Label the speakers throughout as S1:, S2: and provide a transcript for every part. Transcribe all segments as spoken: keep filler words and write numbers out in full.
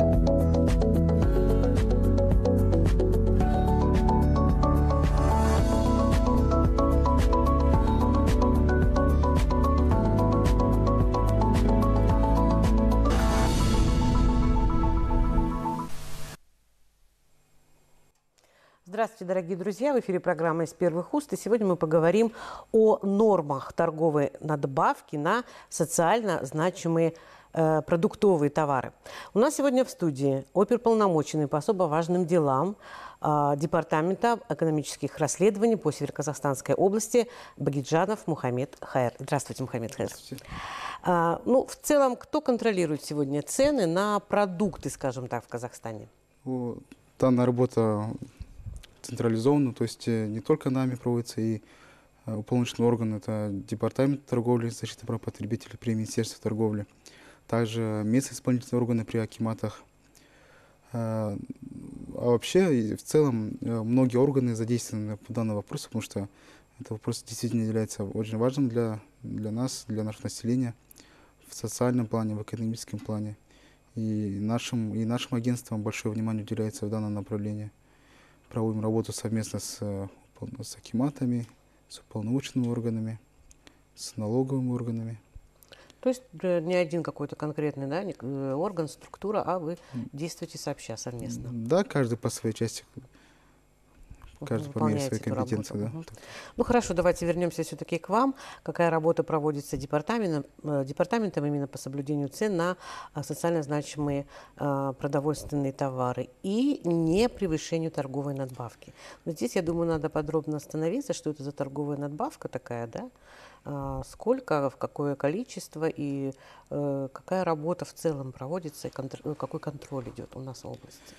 S1: Здравствуйте, дорогие друзья! В эфире программа «Из первых уст». И сегодня мы поговорим о нормах торговой надбавки на социально значимые э, продуктовые товары. У нас сегодня в студии оперуполномоченный по особо важным делам э, Департамента экономических расследований по Североказахстанской области Багиджанов Мухаммед Хаир. Здравствуйте, Мухаммед Хаир.
S2: Здравствуйте.
S1: А, ну, в целом, кто контролирует сегодня цены на продукты, скажем так, в Казахстане?
S2: Данная работа централизованно, то есть не только нами проводится, и уполномоченный орган — это Департамент торговли и защиты прав потребителей при Министерстве торговли, также местные исполнительные органы при акиматах. А вообще, в целом, многие органы задействованы в данном вопросе, потому что этот вопрос действительно является очень важным для, для нас, для нашего населения в социальном плане, в экономическом плане. И нашим, и нашим агентством большое внимание уделяется в данном направлении. Проводим работу совместно с, с акиматами, с уполномоченными органами, с налоговыми органами.
S1: То есть не один какой-то конкретный, да, орган, структура, а вы действуете сообща, совместно?
S2: Да, каждый по своей части. Каждый по мере своей компетенции, да.
S1: Угу. Ну хорошо, давайте вернемся все-таки к вам. Какая работа проводится департаментом, департаментом именно по соблюдению цен на социально значимые э, продовольственные товары и не превышению торговой надбавки? Но здесь, я думаю, надо подробно остановиться, что это за торговая надбавка такая, да? Э, сколько, в какое количество и э, какая работа в целом проводится, и контр... какой контроль идет у нас в области?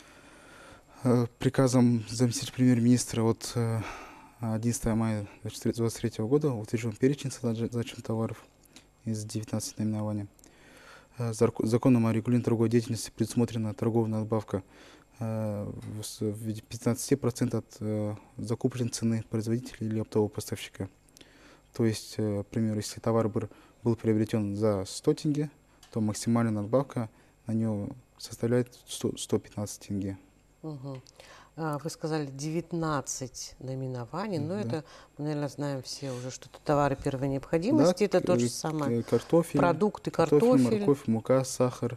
S2: Приказом заместителя премьер-министра от одиннадцатого мая две тысячи двадцать третьего года утвержден перечень значимых товаров из девятнадцати наименований. Законом о регулировании торговой деятельности предусмотрена торговая надбавка в виде пятнадцати процентов от закупленной цены производителя или оптового поставщика. То есть, к примеру, если товар был приобретен за сто тенге, то максимальная надбавка на него составляет сто пятнадцать тенге.
S1: Угу. Вы сказали девятнадцать наименований, но да. Это, мы, наверное, знаем все уже, что это товары первой необходимости, да, это то же самое.
S2: Картофель,
S1: продукты,
S2: картофель,
S1: картофель,
S2: морковь, мука, сахар,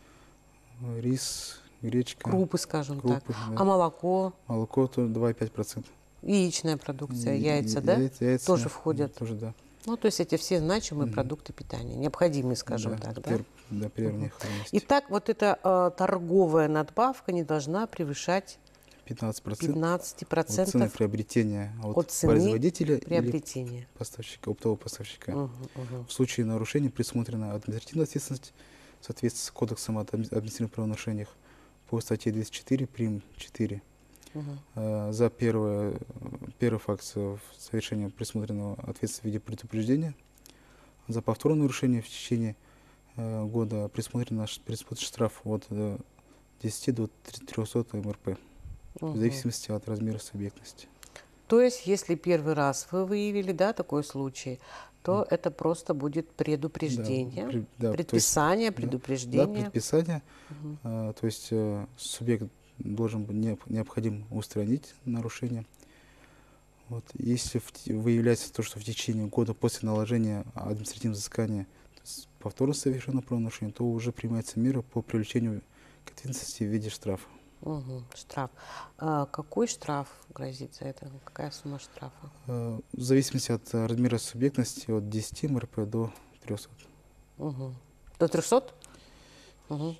S2: рис, гречка.
S1: Крупы, скажем
S2: крупы,
S1: так.
S2: Да.
S1: А молоко?
S2: Молоко то два и пять десятых процента.
S1: Яичная продукция,
S2: Я,
S1: яйца, да?
S2: Яйца, яйца
S1: тоже входят?
S2: Тоже, да.
S1: Ну, то есть эти все значимые mm-hmm. продукты питания, необходимые, скажем
S2: да,
S1: так,
S2: пер,
S1: да?
S2: Да, первой необходимости.
S1: Итак, вот эта э, торговая надбавка не должна превышать
S2: пятнадцать
S1: процентов от
S2: цены приобретения от,
S1: от цены
S2: производителя
S1: приобретения.
S2: Или поставщика, оптового поставщика.
S1: Угу, угу.
S2: В случае нарушения предусмотрена административная ответственность в соответствии с Кодексом о административных правонарушениях по статье двести четыре прим. четыре. Угу. За первое, первый факт совершения предусмотренного ответственности в виде предупреждения. За повторное нарушение в течение года предусмотрен штраф от десяти до трёхсот эм эр пэ. Угу. В зависимости от размера субъектности.
S1: То есть, если первый раз вы выявили, да, такой случай, то mm. это просто будет предупреждение, да, при, да, предписание, есть, предупреждение.
S2: Да, предписание. Угу. А, то есть а, субъект должен необходимо устранить нарушение. Вот. Если выявляется то, что в течение года после наложения административного взыскания повторно совершено правонарушение, то уже принимается мера по привлечению к ответственности в виде штрафа.
S1: Угу, штраф. А какой штраф грозит за это? Какая сумма штрафа?
S2: В зависимости от размера субъектности, от десяти эм эр пэ до трёхсот.
S1: Угу. До трёхсот? Угу.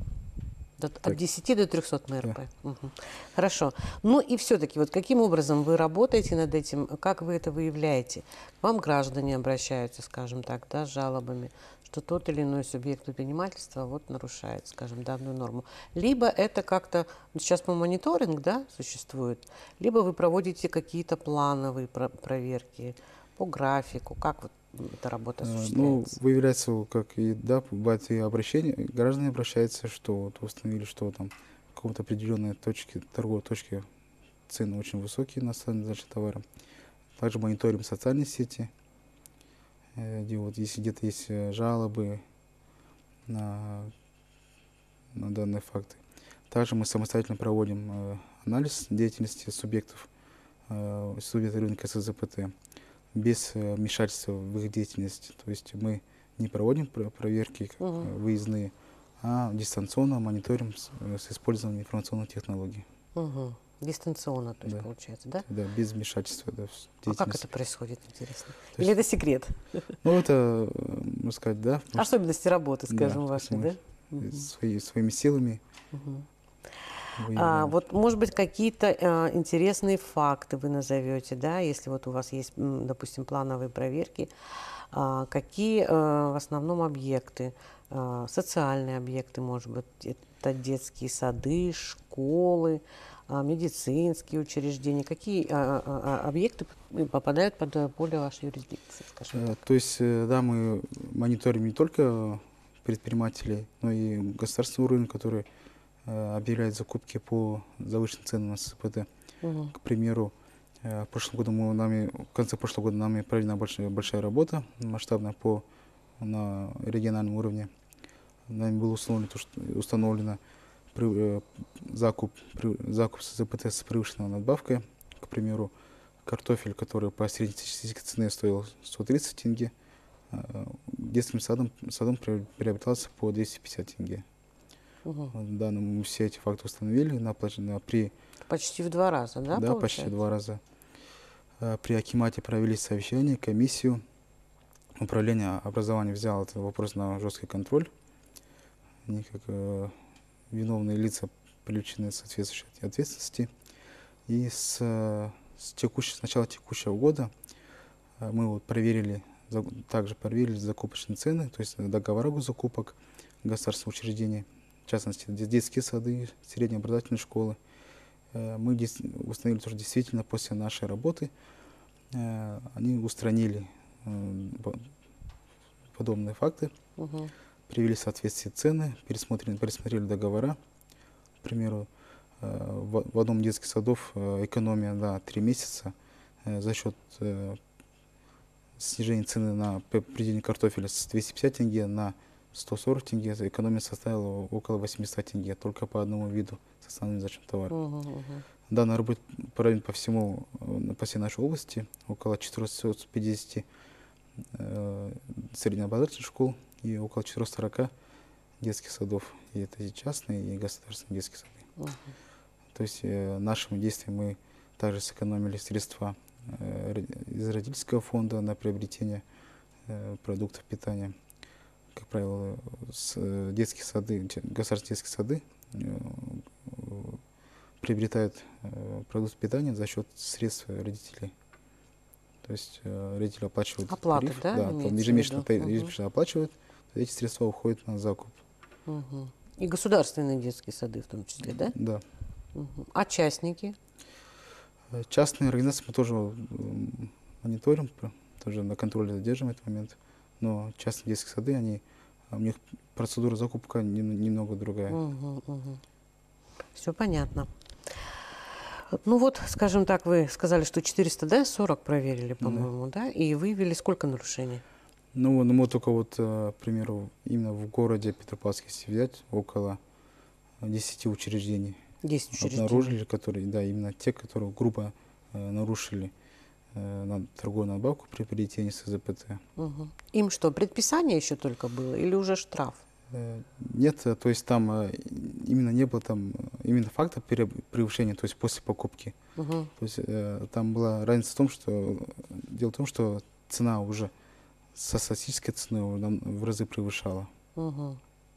S1: От десяти до трёхсот эм эр пэ. Да. Угу. Хорошо. Ну и все-таки, вот каким образом вы работаете над этим, как вы это выявляете? К вам граждане обращаются, скажем так, да, с жалобами, что тот или иной субъект предпринимательства вот нарушает, скажем, данную норму. Либо это как-то, сейчас по мониторинг, да, существует, либо вы проводите какие-то плановые про проверки по графику, как вот эта работа осуществляется?
S2: Ну, выявляется, как и, да, бывает и обращения, граждане обращаются, что вот установили, что там в каком-то определенной точке, торговой точке цены очень высокие на самом товары. Также мониторим социальные сети, где вот если где-то есть жалобы на, на данные факты. Также мы самостоятельно проводим э, анализ деятельности субъектов, э, субъектов рынка СЗПТ без э, вмешательства в их деятельность. То есть мы не проводим про проверки как,
S1: Угу.
S2: э, выездные, а дистанционно мониторим с, э, с использованием информационных технологий.
S1: Угу. Дистанционно, то есть,
S2: Да.
S1: получается, да?
S2: Да, без вмешательства, да, в
S1: А
S2: деятельность.
S1: как это происходит, интересно?
S2: То
S1: Или
S2: есть-
S1: это секрет?
S2: Ну, это, э, можно сказать, да. потому что,
S1: Особенности работы,
S2: да,
S1: скажем,
S2: то есть
S1: вашей,
S2: мы
S1: да? Мгм.
S2: свои- своими силами
S1: Мгм. А,
S2: выявляем.
S1: вот, может быть, какие-то а, интересные факты вы назовете, да, если вот у вас есть, м, допустим, плановые проверки, а, какие а, в основном объекты, а, социальные объекты, может быть, это детские сады, школы, а, медицинские учреждения, какие а, а, а, объекты п- попадают под э, поле вашей юрисдикции, скажем
S2: Э,
S1: так?
S2: То есть, э, да, мы мониторим не только предпринимателей, но и государственный уровень, который э, объявляет закупки по завышенным ценам на СПТ.
S1: Мгм.
S2: К примеру, э, в прошлом году мы нами, в конце прошлого года нами проведена большая, большая работа масштабная по на региональном уровне. Нами было установлено, то, что, установлено при- э, закуп, при- закуп с ЗПТ с превышенной надбавкой. К примеру, картофель, который по среднестатистической цене стоил сто тридцать тенге, э, детским садом, садом приобр- приобретался по двести пятьдесят тенге.
S1: Мгм.
S2: Вот, да, но мы все эти факты установили на, площ- на, при,
S1: Почти в два раза, да,
S2: да, почти
S1: получается?
S2: два раза. Э, При Акимате провели совещание, комиссию. Управление образования взяло этот вопрос на жесткий контроль. Они как э, виновные лица привлечены соответствующей ответственности. И с, э, с, текущей, с начала текущего года э, мы вот проверили, за- также проверили закупочные цены, то есть договора закупок государственных учреждений, в частности, де- детские сады, средние образовательные школы. Э, Мы дес- установили, что действительно после нашей работы э, они устранили э, по- подобные факты,
S1: Мгм.
S2: привели в соответствие цены, пересмотрели, пересмотрели договора. К примеру, э, в, в одном детских садов э, экономия на три месяца э, за счет э, снижения цены на п- предельный картофеля с двухсот пятидесяти тенге на сто сорок тенге, экономия составила около восьмисот тенге только по одному виду составным зачем товара.
S1: Мгм, мгм.
S2: Данная работа проведена по всему, э, по всей нашей области, около четырёхсот пятидесяти э, среднеобразовательных школ и около четырёхсот сорока детских садов. И это и частные, и государственные детские сады.
S1: Мгм.
S2: То есть э, нашими действиями мы также сэкономили средства э, ро- из родительского фонда на приобретение э, продуктов питания. Как правило, с, э, детские сады, те- государственные детские сады э, э, приобретают э, продукты питания за счет средств родителей. То есть э, родители оплачивают
S1: Оплата,
S2: тариф,
S1: да,
S2: да, там
S1: имеется в
S2: ежемесячно,
S1: виду?
S2: та-
S1: Мгм.
S2: ежемесячно оплачивают, эти средства уходят на закуп.
S1: Мгм. И государственные детские сады в том числе, да?
S2: Да.
S1: Мгм. А частники?
S2: Э, Частные организации мы тоже м, мониторим, про- тоже на контроле держим этот момент. Но частные детские сады, они, а у них процедура закупка нем- немного другая.
S1: Все понятно. Ну вот, скажем так, вы сказали, что четыреста, да, сорок проверили,
S2: Да.
S1: по-моему, да? И выявили сколько нарушений?
S2: Ну, ну мы только вот, э, к примеру, именно в городе Петропавловске, если взять, около десяти учреждений
S1: десять учреждений.
S2: обнаружили, которые, да, именно те, которые грубо э, нарушили э, на торговую надбавку при приобретении СЗПТ.
S1: Мгм. Им что, предписание еще только было или уже штраф?
S2: Э, Нет, э, то есть там э, именно не было там э, именно факта пере- превышения, то есть после покупки.
S1: Мгм.
S2: То есть э, там была разница в том, что э, дело в том, что цена уже со статистической ценой уже нам в разы превышала.
S1: Мгм.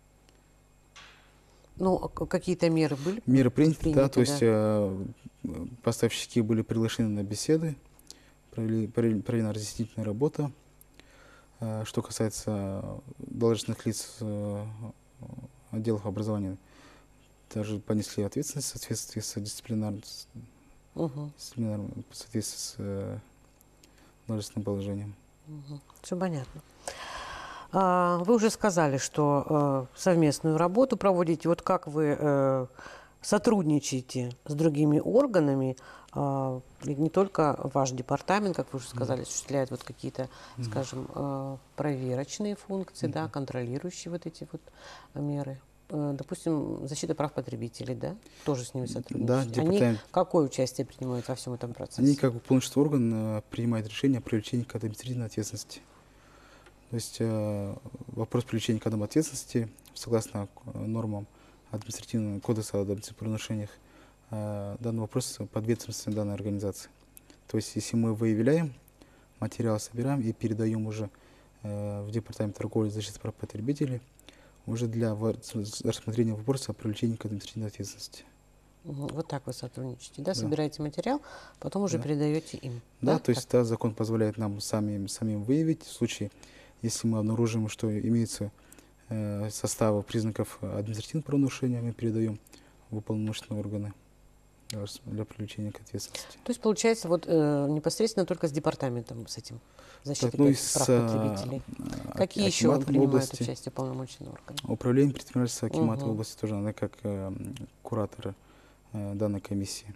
S1: Ну, а к- какие-то меры были
S2: Меры приняты, да,
S1: предприняты,
S2: то есть э, поставщики были приглашены на беседы, провели, провели- проведена разъяснительная работа. Э, Что касается должностных лиц э, отделов образования, также понесли ответственность в соответствии с дисциплинарным, с
S1: Мгм.
S2: дисциплинарным- в соответствии с э, должностным положением.
S1: Все понятно. А, Вы уже сказали, что э, совместную работу проводите. Вот как вы э, сотрудничаете с другими органами, а, ведь не только ваш департамент, как вы уже сказали, осуществляет вот какие-то, скажем, э, проверочные функции, да, контролирующие вот эти вот меры. э, допустим, защита прав потребителей, да? Тоже с ними
S2: Да,
S1: сотрудничаете. Они
S2: департамент.
S1: какое участие принимают во всем этом процессе?
S2: Они как уполномоченный орган э, принимают решение о привлечении к административной ответственности. То есть э, вопрос привлечения к административной ответственности, согласно э, нормам административного кодекса о административных правонарушениях, э, данный вопрос под ответственностью данной организации. То есть если мы выявляем, материал собираем и передаем уже э, в департамент торговли и защиты прав потребителей уже для во- рассмотрения вопроса о привлечении к административной ответственности.
S1: Мгм. Вот так вы сотрудничаете, да?
S2: Да.
S1: Собираете материал, потом уже
S2: Да.
S1: передаете им.
S2: Да,
S1: Да,
S2: то есть да, закон позволяет нам самим, самим выявить в случае, если мы обнаружим, что имеются э, составы признаков административного правонарушения, мы передаем в уполномоченные органы для, рас- для привлечения к ответственности.
S1: То есть, получается, вот э, непосредственно только с департаментом с этим защиты
S2: Так, ну и
S1: прав
S2: с
S1: потребителей.
S2: а,
S1: Какие
S2: Аки-
S1: еще
S2: Акиматом
S1: принимают
S2: области,
S1: участие полномоченные органы?
S2: управление предпринимательства Акимата
S1: Мгм.
S2: области тоже, она как э, м, куратор э, данной комиссии.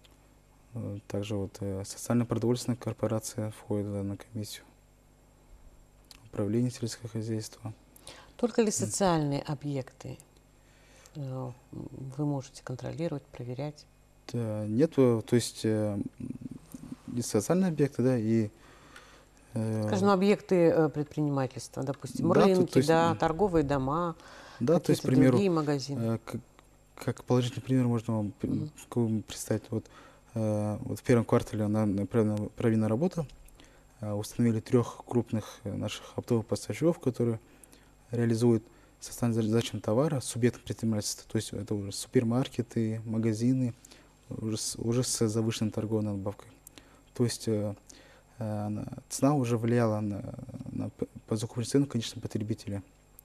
S2: Э, Также вот э, социально-продовольственная корпорация входит в данную комиссию, управление сельского хозяйства.
S1: Только ли социальные объекты э, вы можете контролировать, проверять?
S2: Да, нет, э, то есть э, м, и социальные объекты, да, и э,
S1: Скажем, объекты э, предпринимательства, допустим,
S2: да, то, то
S1: рынки,
S2: есть,
S1: да,
S2: м,
S1: торговые дома,
S2: да, то есть, к
S1: какие-то
S2: примеру,
S1: другие магазины.
S2: э, как, как положительный пример можно вам п-
S1: Мгм.
S2: какой представить. Вот, э, вот в первом квартале на, на проведена, проведена работа, э, установили трех крупных э, наших оптовых поставщиков, которые реализуют социально значимые товары, субъекты предпринимательства, то есть это уже супермаркеты, магазины, уже с, уже с завышенной торговой надбавкой. То есть э, э, на- цена уже влияла на, на п- по закупочную цену конечного потребителя.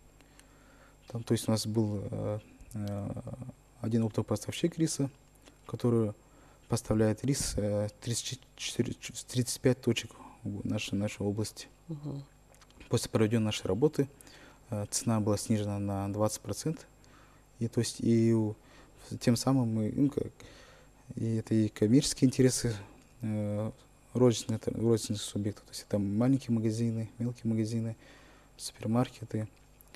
S2: Там, то есть у нас был э, э, один оптовый поставщик риса, который поставляет рис э, тридцать четыре, ч- тридцать пять точек в нашей, нашей области.
S1: Мгм.
S2: После проведенной нашей работы э, цена была снижена на двадцать процентов. И, то есть, и у- тем самым мы, ну, как, и это и коммерческие интересы э, розничных, это розничных субъектов. То есть это маленькие магазины, мелкие магазины, супермаркеты.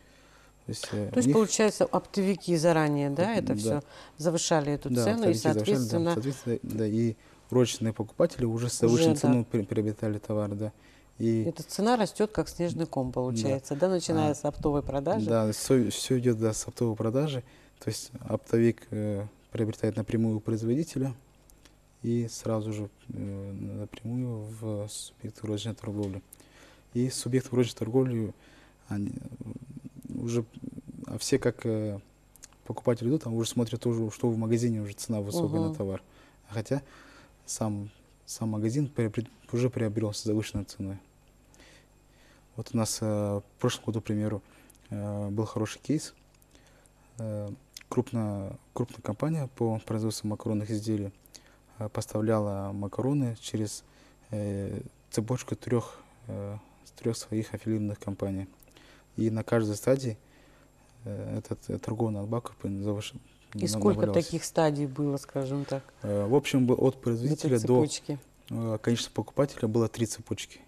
S2: То есть, э,
S1: То
S2: у
S1: есть,
S2: них,
S1: получается, оптовики заранее, да, это
S2: да,
S1: все завышали эту
S2: да,
S1: цену, и,
S2: оптовики завышали, да,
S1: соответственно,
S2: соответственно, да, и розничные покупатели уже с
S1: уже,
S2: завышенной
S1: да,
S2: ценой при- приобретали товар, да. И
S1: эта цена растет как снежный ком,
S2: да,
S1: получается, да, начиная
S2: а,
S1: с оптовой продажи.
S2: да, все, все идет, да, с оптовой продажи. То есть оптовик э, приобретает напрямую у производителя и сразу же э, напрямую в субъекты розничной торговли. И субъекты розничной торговли, они э, уже, а все как э, покупатели идут, там уже смотрят тоже, что в магазине уже цена высокая на
S1: Мгм.
S2: товар. Хотя сам, сам магазин приобрет- уже приобрел с завышенной ценой. Вот у нас э, в прошлом году, к примеру, э, был хороший кейс. Э, крупная, крупная компания по производству макаронных изделий э, поставляла макароны через э, цепочку трех, э, трех своих аффилированных компаний. И на каждой стадии э, этот э, торговый надбавка завыш-
S1: И
S2: на-
S1: сколько
S2: навалялась.
S1: таких стадий было, скажем так,
S2: Э, в общем, бы от
S1: в этой
S2: производителя до
S1: цепочке?
S2: э, конечного покупателя было три цепочки.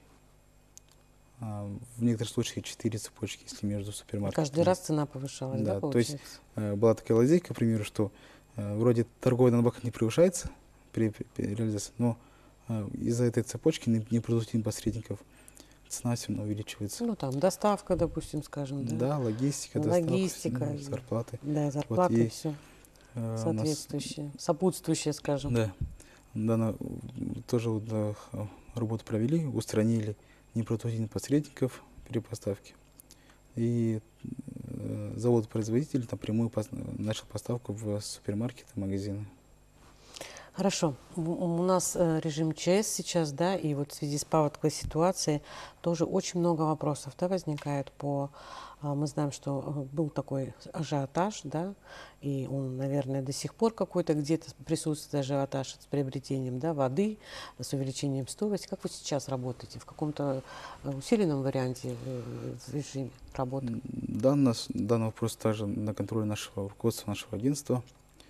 S2: А, в некоторых случаях четыре цепочки, если между супермаркетами.
S1: Каждый раз цена повышалась, да,
S2: Да, то есть
S1: получается?
S2: э, была такая лазейка, к примеру, что э, вроде торговая надбавка не превышается при, при- при реализации, но э, из-за этой цепочки не- непродуктивных посредников цена все равно увеличивается.
S1: Ну, там, доставка, допустим, скажем, да,
S2: Да, логистика, доставка,
S1: логистика,
S2: ну,
S1: и-
S2: зарплаты.
S1: да,
S2: Вот
S1: зарплаты,
S2: и
S1: все
S2: э, у нас,
S1: соответствующее, сопутствующее, скажем.
S2: да, да, на- тоже вот, да, х- работу провели, устранили непродуктивных посредников при поставке. И э, завод-производитель напрямую пос- начал поставку в супермаркеты, магазины.
S1: Хорошо. У у нас э, режим ЧС сейчас, да, и вот в связи с паводковой ситуацией тоже очень много вопросов, да, возникает по... а, Мы знаем, что э, был такой ажиотаж, да, и он, наверное, до сих пор какой-то где-то присутствует ажиотаж с приобретением, да, воды, с увеличением стоимости. Как вы сейчас работаете? В каком-то э, усиленном варианте э, в режиме работы?
S2: М, Данный, данный вопрос также на контроле нашего руководства, нашего агентства.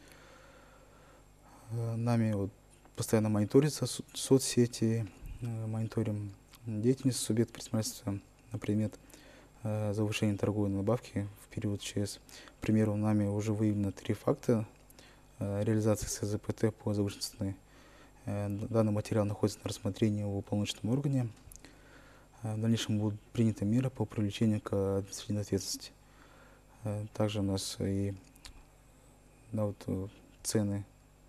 S2: Э, Нами вот постоянно мониторятся со- соцсети, э, мониторим деятельность субъекта предпринимательства на предмет э, завышения торговой надбавки в период ЧС. К примеру, нами уже выявлено три факта э, реализации СЗПТ по завышенной цены. Э, данный материал находится на рассмотрении в уполномоченном органе. Э, в дальнейшем будут приняты меры по привлечению к административной ответственности. Э, также у нас и да, вот, э, цены,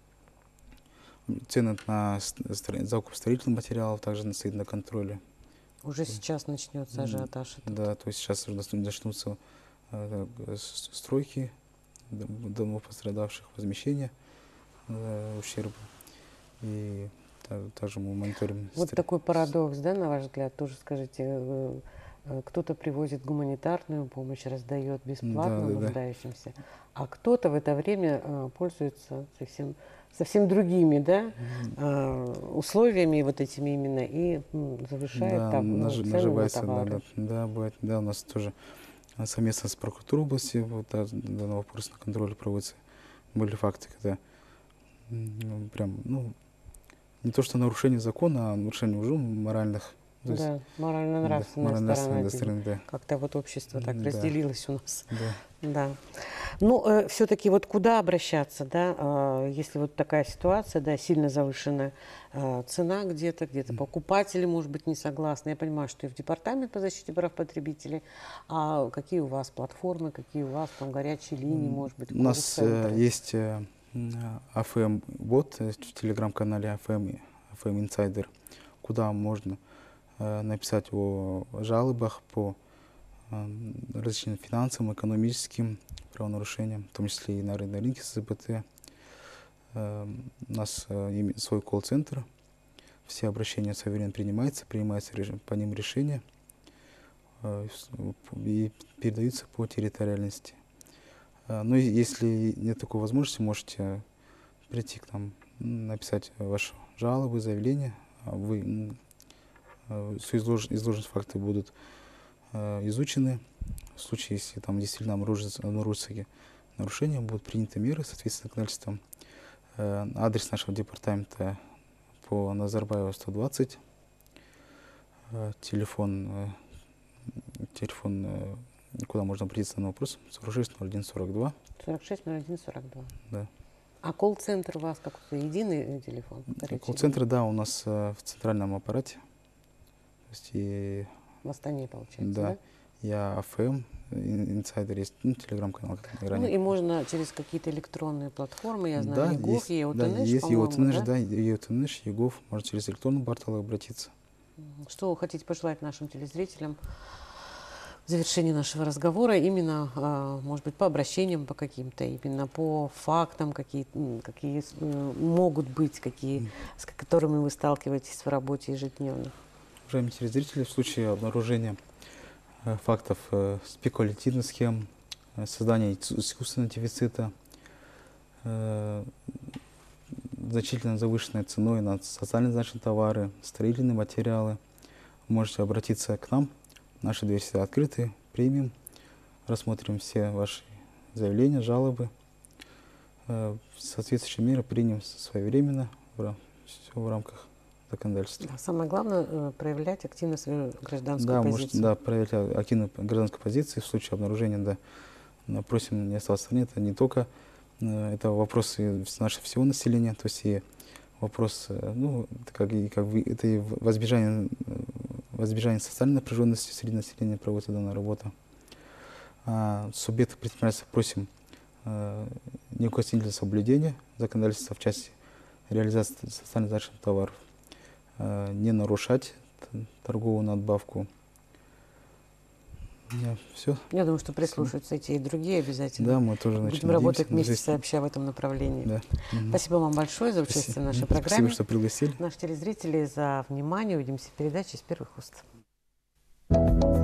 S2: цены на стро- закуп строительных материалов также стоит на контроле.
S1: Уже сейчас начнется ажиотаж. этот.
S2: Да, то есть сейчас уже начну- начнутся э, с- стройки дом- домов пострадавших, возмещение э, ущерба. И та- также мы мониторим.
S1: Вот
S2: стр-
S1: такой парадокс, да, на ваш взгляд, тоже скажите, э, э, кто-то привозит гуманитарную помощь, раздает бесплатно
S2: Да, да, да.
S1: нуждающимся, а кто-то в это время э, пользуется совсем, совсем другими, да, э, условиями вот этими именно и м, завышает
S2: Да,
S1: там, ну,
S2: наж-
S1: цены на
S2: наживается, да,
S1: товары.
S2: да, да, бывает, да, у нас тоже а, совместно с прокуратурой области вот, да, данный вопрос на контроле проводится. Были факты, когда м, ну, прям, ну, не то что нарушение закона, а нарушение уже моральных. То есть,
S1: Да, морально-нравственная
S2: да, морально-нравственной
S1: сторона. видимо.
S2: стороны, да.
S1: Как-то вот общество так
S2: Да.
S1: разделилось у нас.
S2: Да.
S1: Да. Ну, все-таки вот куда обращаться, да, а, если вот такая ситуация, да, сильно завышенная а, цена где-то, где-то покупатели, может быть, не согласны. Я понимаю, что и в департамент по защите прав потребителей. А какие у вас платформы, какие у вас там горячие линии, может быть,
S2: У нас э,
S1: колл-центры?
S2: есть э, АФМ-бот в телеграм-канале АФМ, АФМ Инсайдер, куда можно э, написать о жалобах по э, различным финансовым, экономическим правонарушениям, в том числе и на, ры- на рынке СЗПТ. Э, у нас э, име- свой колл-центр, все обращения своевременно принимаются, принимается режим, по ним решения э, с- и передаются по территориальности. А, Ну, и если нет такой возможности, можете прийти к нам, м, написать ваши жалобы, заявления. А Вы, м, э, все излож- изложенные факты будут э, изучены. В случае, если там действительно обнаружится, обнаружится какие нарушения, будут приняты меры, соответственно, законодательством. Э, Адрес нашего департамента по Назарбаева сто двадцать. Э, Телефон, э, телефон, э, куда можно обратиться на вопрос, сорок шесть ноль один сорок два.
S1: сорок шесть ноль один сорок два.
S2: Да.
S1: А колл-центр у вас какой-то единый э, телефон? горячей
S2: Колл-центры, да, у нас э, в центральном аппарате. То есть и,
S1: линии? В Астане, получается,
S2: да,
S1: да?
S2: я АФМ, ин- инсайдер есть, ну, телеграм-канал, как
S1: Ну
S2: ранее.
S1: и можно через какие-то электронные платформы, я знаю,
S2: Да,
S1: ЕГОВ,
S2: есть, да,
S1: ЕОТНШ,
S2: есть
S1: по-моему,
S2: ЕОТНШ,
S1: да?
S2: да, ЕОТНШ, ЕГОВ, можно через электронный портал обратиться.
S1: Мгм. Что вы хотите пожелать нашим телезрителям в завершении нашего разговора, именно, а, может быть, по обращениям, по каким-то, именно по фактам, какие, м, какие с- м, могут быть, какие, с которыми вы сталкиваетесь в работе ежедневно?
S2: Уважаемые телезрители, в случае обнаружения э, фактов э, спекулятивных схем, э, создания ис- искусственного дефицита, э, значительно завышенной ценой на социально значимые товары, строительные материалы, можете обратиться к нам. Наши двери всегда открыты, примем, рассмотрим все ваши заявления, жалобы. Э, Соответствующие меры примем своевременно, все в рамках законодательства.
S1: Да, самое главное э, проявлять активно свою гражданскую
S2: Да,
S1: позицию.
S2: может, да, проявлять а- активную гражданскую позицию в случае обнаружения, да. Но просим не оставаться в стороне. Это не только э, это вопросы вс- нашего всего населения, то есть и вопрос, э, ну, это как, и, как вы, это и в- возбежание, э, возбежание социальной напряженности среди населения проводится данная работа. А субъекты предпринимательства просим э, неукоснительного соблюдения законодательства в части реализации социально значимых товаров, э, не нарушать т- торговую надбавку. Все.
S1: Я думаю, что прислушаются эти и другие обязательно.
S2: Да, мы тоже
S1: Будем
S2: начнем
S1: работать
S2: надеемся,
S1: вместе
S2: жизнь.
S1: сообща в этом направлении.
S2: Да. Мгм.
S1: Спасибо вам большое за участие
S2: Спасибо.
S1: в нашей
S2: Мгм.
S1: программе.
S2: Спасибо, что пригласили.
S1: Наши телезрители за внимание. Увидимся в передаче из первых уст.